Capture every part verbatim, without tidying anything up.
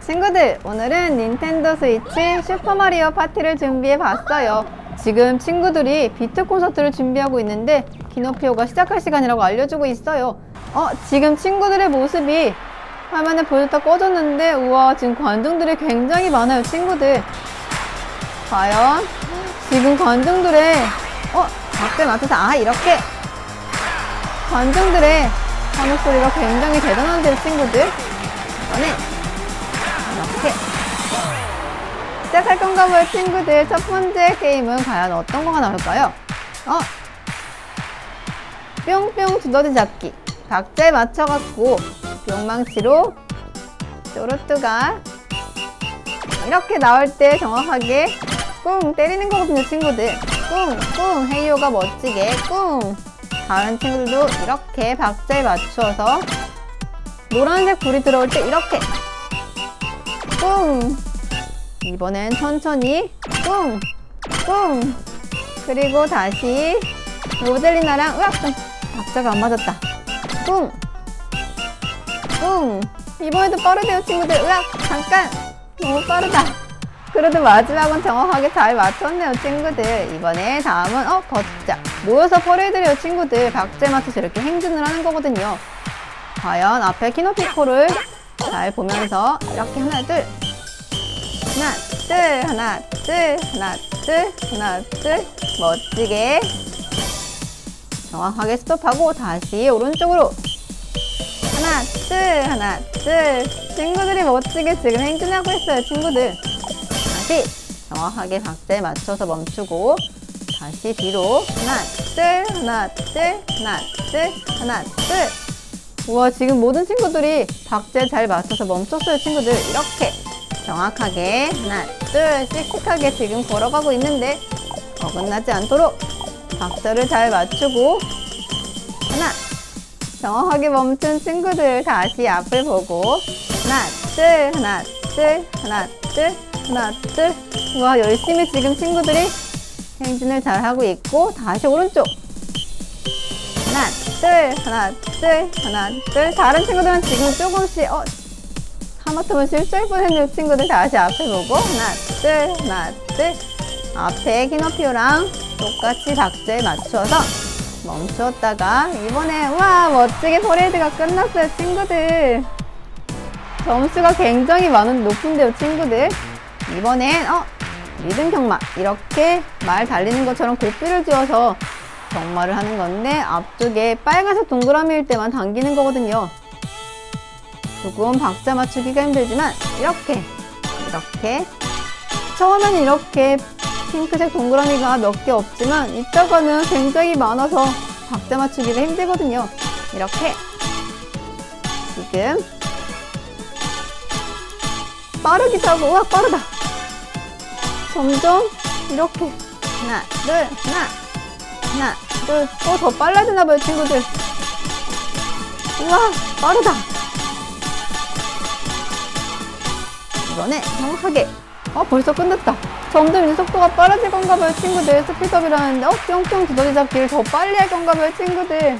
친구들, 오늘은 닌텐도 스위치 슈퍼마리오 파티를 준비해 봤어요. 지금 친구들이 비트 콘서트를 준비하고 있는데 키노피오가 시작할 시간이라고 알려주고 있어요. 어, 지금 친구들의 모습이 화면에 보여줬다 꺼졌는데, 우와, 지금 관중들이 굉장히 많아요. 친구들, 과연 지금 관중들의 어? 박수에 맞춰서 아 이렇게 관중들의 환호 소리가 굉장히 대단한데요. 친구들, 이번엔 이렇게 시작할 건가 봐요. 친구들, 첫 번째 게임은 과연 어떤 거가 나올까요? 어? 뿅뿅 두더지 잡기. 박자에 맞춰갖고 뿅망치로 쪼르뚜가 이렇게 나올 때 정확하게 꿍 때리는 거거든요. 친구들, 꿍꿍 헤이요가 멋지게 꿍. 다른 친구들도 이렇게 박자에 맞추어서 노란색 불이 들어올 때 이렇게 꿍. 이번엔 천천히 꿍 꿍. 그리고 다시 로젤리나랑 으악, 박자가 안 맞았다. 꿍 꿍. 이번에도 빠르대요. 친구들, 으악, 잠깐 너무 빠르다. 그래도 마지막은 정확하게 잘 맞췄네요. 친구들, 이번에 다음은 어 걷자. 모여서 퍼레이드래요. 친구들, 박자에 맞춰서 이렇게 행진을 하는 거거든요. 과연 앞에 키노피코를 잘 보면서 이렇게 하나 둘 하나 둘 하나 둘 하나 둘 하나 둘 멋지게 정확하게 스톱하고 다시 오른쪽으로 하나 둘 하나 둘. 친구들이 멋지게 지금 행진하고 있어요. 친구들, 다시 정확하게 박자에 맞춰서 멈추고 다시 뒤로 하나 둘 하나 둘 하나 둘 하나 둘. 우와, 지금 모든 친구들이 박자에 잘 맞춰서 멈췄어요. 친구들, 이렇게 정확하게 하나 둘 씩씩하게 지금 걸어가고 있는데 어긋나지 않도록 박자를 잘 맞추고 하나. 정확하게 멈춘 친구들 다시 앞을 보고 하나 둘 하나 둘 하나 둘 하나 둘. 우와, 열심히 지금 친구들이 행진을 잘 하고 있고 다시 오른쪽 하나 둘 하나 둘 하나 둘. 다른 친구들은 지금 조금씩 어 하마터면 실수할 뻔했네요. 친구들, 다시 앞을 보고 하나 둘 하나 둘. 앞에 키노피오랑 똑같이 박자에 맞추어서 멈추었다가 이번에 우와, 멋지게 퍼레이드가 끝났어요. 친구들, 점수가 굉장히 많은 높은데요. 친구들, 이번엔 어 리듬 경마. 이렇게 말 달리는 것처럼 고삐를 쥐어서 경마를 하는 건데 앞쪽에 빨간색 동그라미일 때만 당기는 거거든요. 조금 박자 맞추기가 힘들지만 이렇게 이렇게 처음에는 이렇게 핑크색 동그라미가 몇 개 없지만 이따가는 굉장히 많아서 박자 맞추기가 힘들거든요. 이렇게 지금 빠르기도 하고 우와, 빠르다. 점점 이렇게 하나 둘 하나 하나 둘. 어, 더 빨라지나봐요. 친구들, 우와, 빠르다. 이번에 정확하게 어 벌써 끝났다. 점점 이제 속도가 빨라질 건가 봐요. 친구들, 스피드업이라는데 어 뿅뿅 두더지 잡기를 더 빨리 할 건가 봐요. 친구들,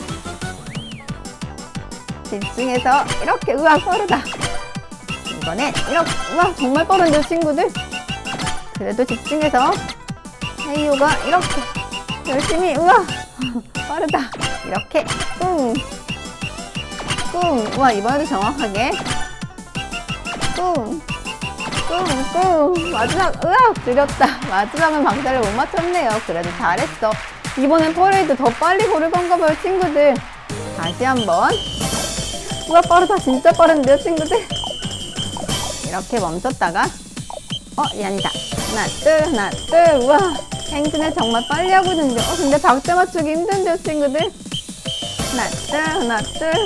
집중해서 이렇게 우와, 빠르다. 이번엔 이렇게 우와, 정말 빠른데요. 친구들, 그래도 집중해서 헤이요가 이렇게 열심히 우와 빠르다. 이렇게 꿍 꿍. 우와, 이번에도 정확하게 꿍 꿍꿍. 마지막 으악, 느렸다. 마지막은 박자를 못 맞췄네요. 그래도 잘했어. 이번엔 퍼레이드 더 빨리 고를 건가 봐요. 친구들, 다시 한번 우와, 빠르다. 진짜 빠른데요. 친구들, 이렇게 멈췄다가 어 아니다. 하나 둘 하나 둘. 우와, 행진을 정말 빨리 하고 있는데 어 근데 박자 맞추기 힘든데요. 친구들, 하나 둘 하나 둘.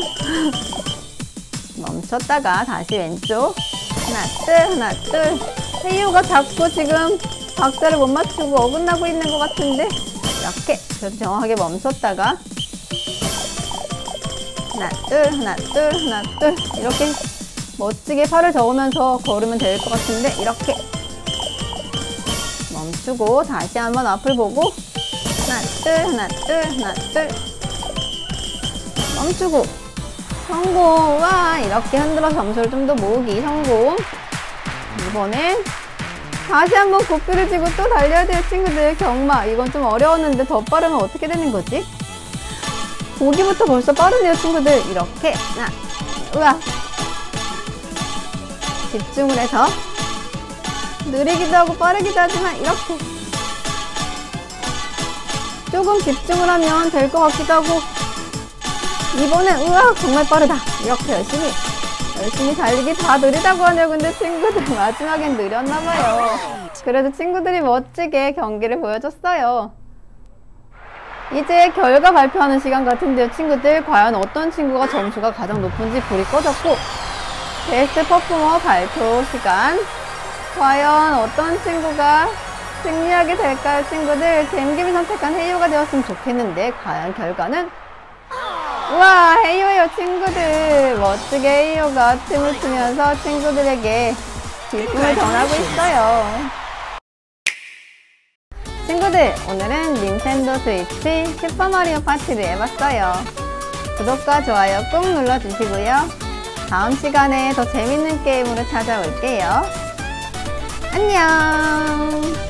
멈췄다가 다시 왼쪽 하나 둘 하나 둘. 헤이요가 자꾸 지금 박자를 못 맞추고 어긋나고 있는 것 같은데 이렇게 그래도 정확하게 멈췄다가 하나 둘 하나 둘 하나 둘. 이렇게 멋지게 팔을 저으면서 걸으면 될 것 같은데 이렇게 멈추고 다시 한번 앞을 보고 하나 둘 하나 둘 하나 둘. 멈추고 성공! 와, 이렇게 흔들어 점수를 좀 더 모으기 성공. 이번엔 다시 한번 고삐를 쥐고 또 달려야 돼요, 친구들. 경마, 이건 좀 어려웠는데 더 빠르면 어떻게 되는 거지? 보기부터 벌써 빠르네요, 친구들. 이렇게 하나, 우와, 집중을 해서 느리기도 하고 빠르기도 하지만 이렇게 조금 집중을 하면 될 것 같기도 하고. 이번엔 우와, 정말 빠르다. 이렇게 열심히 열심히 달리기. 다 느리다고 하네요. 근데 친구들 마지막엔 느렸나봐요. 그래도 친구들이 멋지게 경기를 보여줬어요. 이제 결과 발표하는 시간 같은데요, 친구들. 과연 어떤 친구가 점수가 가장 높은지 불이 꺼졌고, 베스트 퍼포머 발표 시간. 과연 어떤 친구가 승리하게 될까요, 친구들? 갬김이 선택한 헤이오가 되었으면 좋겠는데 과연 결과는? 우와, 헤이오예요, 친구들. 멋지게 헤이오가 춤을 추면서 친구들에게 기쁨을 전하고 있어요. 친구들, 오늘은 닌텐도 스위치 슈퍼마리오 파티를 해봤어요. 구독과 좋아요 꾹 눌러주시고요. 다음 시간에 더 재밌는 게임으로 찾아올게요. 안녕.